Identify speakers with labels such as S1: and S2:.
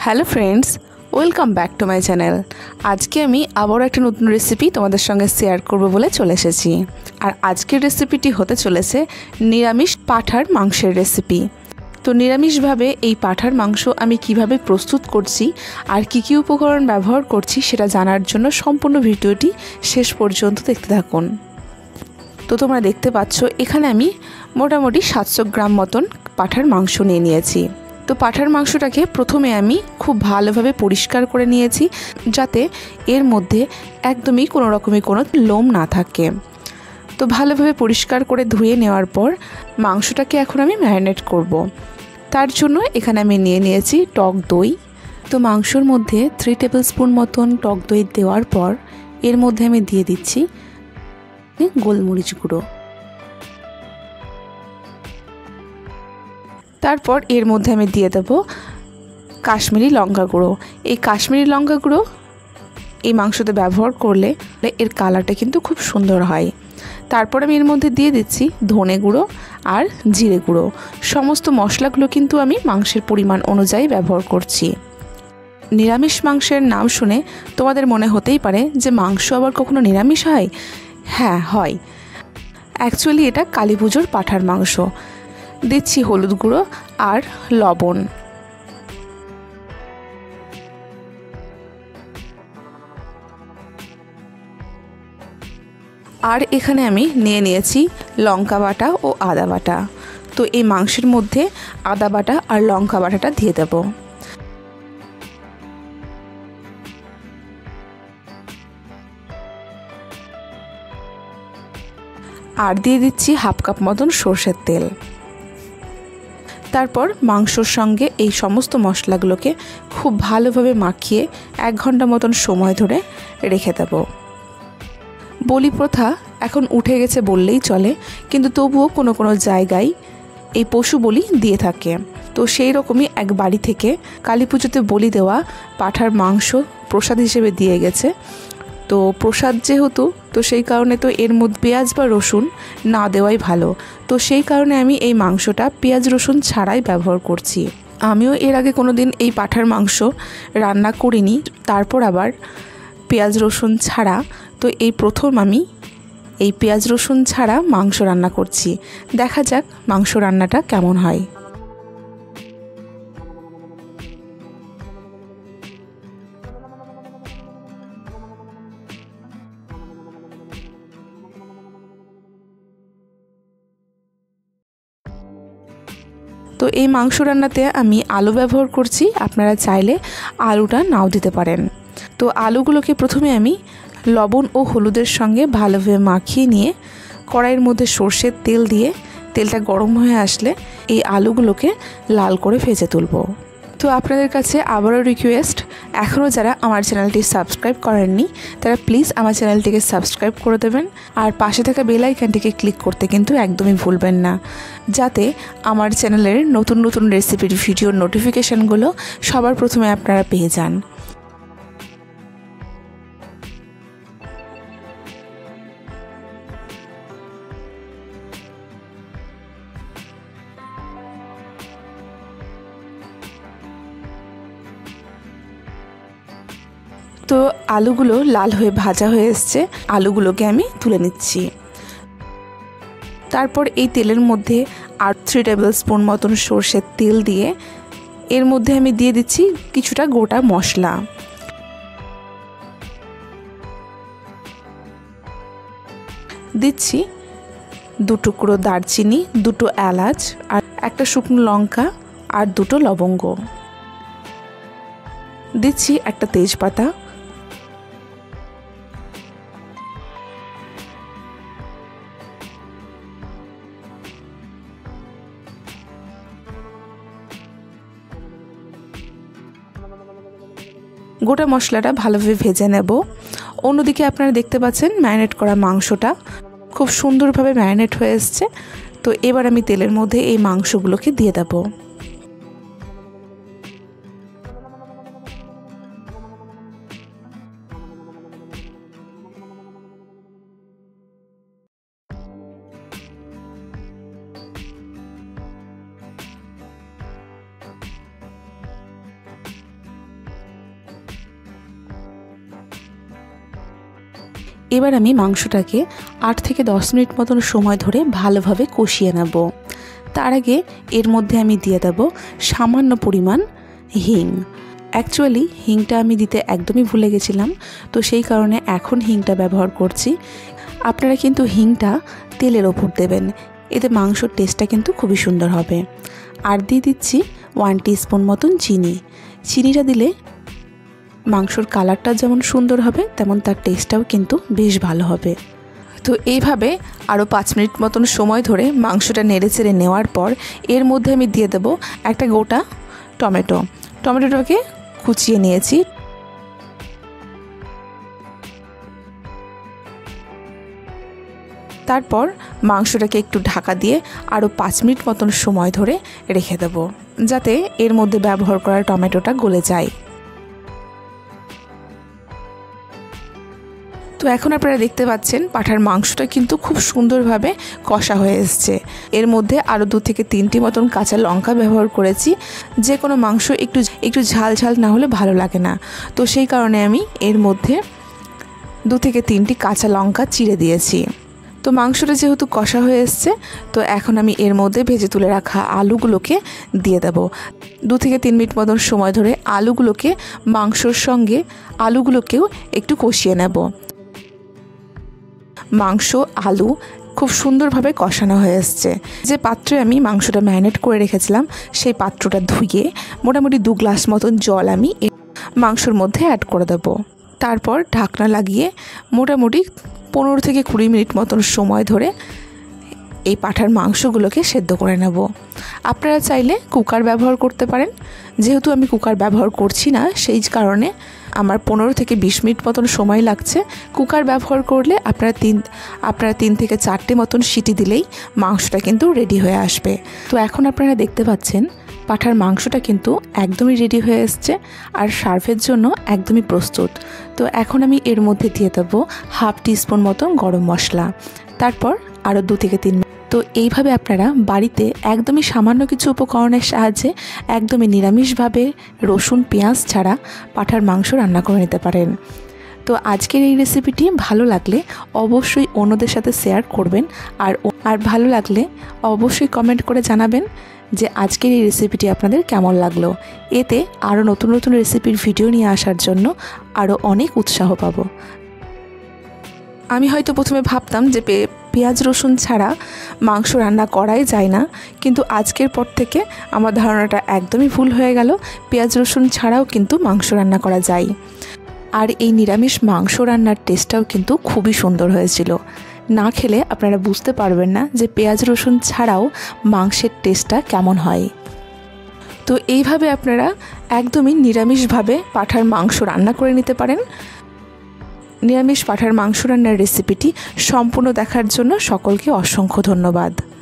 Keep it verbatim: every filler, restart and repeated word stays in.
S1: Hello friends, welcome back to my channel. আজকে আমি আবারও একটা নতুন রেসিপি তোমাদের সঙ্গে শেয়ার করব বলে চলে এসেছি। আর আজকের রেসিপিটি হতে চলেছে নিরামিষ পাঁঠার মাংসের রেসিপি। তো নিরামিষভাবে এই পাঁঠার মাংস আমি কিভাবে প্রস্তুত করছি আর কী কী উপকরণ ব্যবহার করছি সেটা জানার জন্য সম্পূর্ণ ভিডিওটি শেষ পর্যন্ত দেখতে থাকুন। তো তোমরা দেখতে পাচ্ছ এখানে আমি মোটামুটি সাতশো গ্রাম মতন পাঁঠার মাংস নিয়ে নিয়েছি। তো পাঁঠার মাংসটাকে প্রথমে আমি খুব ভালোভাবে পরিষ্কার করে নিয়েছি, যাতে এর মধ্যে একদমই কোনো রকমের কোনো লোম না থাকে। তো ভালোভাবে পরিষ্কার করে ধুয়ে নেওয়ার পর মাংসটাকে এখন আমি ম্যারিনেট করব। তার জন্য এখানে আমি নিয়ে নিয়েছি টক দই। তো মাংসর মধ্যে থ্রি টেবিল স্পুন মতন টক দই দেওয়ার পর এর মধ্যে আমি দিয়ে দিচ্ছি গোলমরিচ গুঁড়ো। তারপর এর মধ্যে আমি দিয়ে দেব কাশ্মীরি লঙ্কা গুঁড়ো। এই কাশ্মীরি লঙ্কা গুঁড়ো এই মাংসতে ব্যবহার করলে এর কালারটা কিন্তু খুব সুন্দর হয়। তারপর আমি এর মধ্যে দিয়ে দিচ্ছি ধনে গুঁড়ো আর জিরে গুঁড়ো। সমস্ত মশলাগুলো কিন্তু আমি মাংসের পরিমাণ অনুযায়ী ব্যবহার করছি। নিরামিষ মাংসের নাম শুনে তোমাদের মনে হতেই পারে যে মাংস আবার কখনো নিরামিষ হয়। হ্যাঁ, হয়। অ্যাকচুয়ালি এটা কালী পুজোর পাঁঠার মাংস। দিচ্ছি হলুদ গুঁড়ো আর লবণ। আর এখানে আমি নিয়ে নিয়েছি লঙ্কা বাটা ও আদা বাটা। তো এই মাংসের মধ্যে আদা বাটা আর লঙ্কা বাটাটা দিয়ে দেব। আর দিয়ে দিচ্ছি হাফ কাপ মতন সর্ষের তেল। তারপর মাংসর সঙ্গে এই সমস্ত মশলাগুলোকে খুব ভালোভাবে মাখিয়ে এক ঘন্টা মতন সময় ধরে রেখে দেব। বলি প্রথা এখন উঠে গেছে বললেই চলে, কিন্তু তবুও কোনো কোনো জায়গায় এই পশু বলি দিয়ে থাকে। তো সেই রকমই এক বাড়ি থেকে কালী পুজোতে বলি দেওয়া পাঁঠার মাংস প্রসাদ হিসেবে দিয়ে গেছে। তো প্রসাদ যেহেতু, তো সেই কারণে তো এর মধ্যে পেঁয়াজ বা রসুন না দেওয়াই ভালো। তো সেই কারণে আমি এই মাংসটা পেঁয়াজ রসুন ছাড়াই ব্যবহার করছি। আমিও এর আগে কোনো দিন এই পাঁঠার মাংস রান্না করিনি, তারপর আবার পেঁয়াজ রসুন ছাড়া। তো এই প্রথম আমি এই পেঁয়াজ রসুন ছাড়া মাংস রান্না করছি। দেখা যাক মাংস রান্নাটা কেমন হয়। তো এই মাংস রান্নাতে আমি আলু ব্যবহার করছি, আপনারা চাইলে আলুটা নাও দিতে পারেন। তো আলুগুলোকে প্রথমে আমি লবণ ও হলুদের সঙ্গে ভালোভাবে মাখিয়ে নিয়ে কড়াইয়ের মধ্যে সর্ষের তেল দিয়ে তেলটা গরম হয়ে আসলে এই আলুগুলোকে লাল করে ভেজে তুলব। তো আপনাদের কাছে আবারও রিকোয়েস্ট, এখনও যারা আমার চ্যানেলটি সাবস্ক্রাইব করেননি তারা প্লিজ আমার চ্যানেলটিকে সাবস্ক্রাইব করে দেবেন। আর পাশে থাকা বেল আইকনটিকে ক্লিক করতে কিন্তু একদমই ভুলবেন না, যাতে আমার চ্যানেলের নতুন নতুন রেসিপির ভিডিওর নোটিফিকেশানগুলো সবার প্রথমে আপনারা পেয়ে যান। তো আলুগুলো লাল হয়ে ভাজা হয়ে এসছে, আলুগুলোকে আমি তুলে নিচ্ছি। তারপর এই তেলের মধ্যে আর থ্রি টেবিল স্পুন মতন সর্ষের তেল দিয়ে এর মধ্যে আমি দিয়ে দিচ্ছি কিছুটা গোটা মশলা। দিচ্ছি দু টুকরো দারচিনি, দুটো এলাচ আর একটা শুকনো লঙ্কা আর দুটো লবঙ্গ। দিচ্ছি একটা তেজপাতা। গোটা মশলাটা ভালোভাবে ভেজে নেব। অন্যদিকে আপনারা দেখতে পাচ্ছেন ম্যারিনেট করা মাংসটা খুব সুন্দরভাবে ম্যারিনেট হয়ে এসছে। তো এবার আমি তেলের মধ্যে এই মাংসগুলোকে দিয়ে দেবো। এবার আমি মাংসটাকে আট থেকে দশ মিনিট মতন সময় ধরে ভালোভাবে কষিয়ে নেব। তার আগে এর মধ্যে আমি দিয়ে দেব সামান্য পরিমাণ হিং। অ্যাকচুয়ালি হিংটা আমি দিতে একদমই ভুলে গেছিলাম, তো সেই কারণে এখন হিংটা ব্যবহার করছি। আপনারা কিন্তু হিংটা তেলের ওপর দেবেন, এতে মাংসর টেস্টটা কিন্তু খুবই সুন্দর হবে। আর দিয়ে দিচ্ছি ওয়ান টিস্পুন মতন চিনি। চিনিটা দিলে মাংসর কালারটা যেমন সুন্দর হবে, তেমন তার টেস্টটাও কিন্তু বেশ ভালো হবে। তো এইভাবে আরও পাঁচ মিনিট মতন সময় ধরে মাংসটা নেড়ে চেড়ে নেওয়ার পর এর মধ্যে আমি দিয়ে দেবো একটা গোটা টমেটো। টমেটোটাকে কুচিয়ে নিয়েছি। তারপর মাংসটাকে একটু ঢাকা দিয়ে আরও পাঁচ মিনিট মতন সময় ধরে রেখে দেবো, যাতে এর মধ্যে ব্যবহার করা টমেটোটা গলে যায়। তো এখন আপনারা দেখতে পাচ্ছেন পাঁঠার মাংসটা কিন্তু খুব সুন্দরভাবে কষা হয়ে এসছে। এর মধ্যে আরও দু থেকে তিনটি মতন কাঁচা লঙ্কা ব্যবহার করেছি। যে কোনো মাংস একটু একটু ঝাল ঝাল না হলে ভালো লাগে না, তো সেই কারণে আমি এর মধ্যে দু থেকে তিনটি কাঁচা লঙ্কা চিড়ে দিয়েছি। তো মাংসটা যেহেতু কষা হয়ে এসছে, তো এখন আমি এর মধ্যে ভেজে তুলে রাখা আলুগুলোকে দিয়ে দেব। দু থেকে তিন মিনিট মতন সময় ধরে আলুগুলোকে মাংসর সঙ্গে আলুগুলোকেও একটু কষিয়ে নেব। মাংস আলু খুব সুন্দরভাবে কষানো হয়ে এসছে। যে পাত্রে আমি মাংসটা ম্যারিনেট করে রেখেছিলাম, সেই পাত্রটা ধুয়ে মোটামুটি দু গ্লাস মতন জল আমি মাংসর মধ্যে অ্যাড করে দেব। তারপর ঢাকনা লাগিয়ে মোটামুটি পনেরো থেকে কুড়ি মিনিট মতন সময় ধরে এই পাঁঠার মাংসগুলোকে সেদ্ধ করে নেব। আপনারা চাইলে কুকার ব্যবহার করতে পারেন, যেহেতু আমি কুকার ব্যবহার করছি না, সেই কারণে আমার পনেরো থেকে বিশ মিনিট মতন সময় লাগছে। কুকার ব্যবহার করলে আপনারা তিন আপনারা তিন থেকে চারটে মতন সিটি দিলেই মাংসটা কিন্তু রেডি হয়ে আসবে। তো এখন আপনারা দেখতে পাচ্ছেন পাঁঠার মাংসটা কিন্তু একদমই রেডি হয়ে এসছে আর সার্ভের জন্য একদমই প্রস্তুত। তো এখন আমি এর মধ্যে দিয়ে দেবো হাফ টিস্পুন মতন গরম মশলা, তারপর আরও দু থেকে তিন। তো এইভাবে আপনারা বাড়িতে একদমই সামান্য কিছু উপকরণের সাহায্যে একদমই নিরামিষভাবে রসুন পেঁয়াজ ছাড়া পাঁঠার মাংস রান্না করে নিতে পারেন। তো আজকের এই রেসিপিটি ভালো লাগলে অবশ্যই অন্যদের সাথে শেয়ার করবেন, আর আর ভালো লাগলে অবশ্যই কমেন্ট করে জানাবেন যে আজকের এই রেসিপিটি আপনাদের কেমন লাগলো। এতে আরও নতুন নতুন রেসিপির ভিডিও নিয়ে আসার জন্য আরও অনেক উৎসাহ পাবো। আমি হয়তো প্রথমে ভাবতাম যে পেঁয়াজ রসুন ছাড়া মাংস রান্না করাই যায় না, কিন্তু আজকের পর থেকে আমার ধারণাটা একদমই ভুল হয়ে গেল। পেঁয়াজ রসুন ছাড়াও কিন্তু মাংস রান্না করা যায়। আর এই নিরামিষ মাংস রান্নার টেস্টটাও কিন্তু খুবই সুন্দর হয়েছিল। না খেলে আপনারা বুঝতে পারবেন না যে পেঁয়াজ রসুন ছাড়াও মাংসের টেস্টটা কেমন হয়। তো এইভাবে আপনারা একদমই নিরামিষভাবে পাঁঠার মাংস রান্না করে নিতে পারেন। নিরামিষ পাঁঠার মাংস রান্নার রেসিপিটি সম্পূর্ণ দেখার জন্য সকলকে অসংখ্য ধন্যবাদ।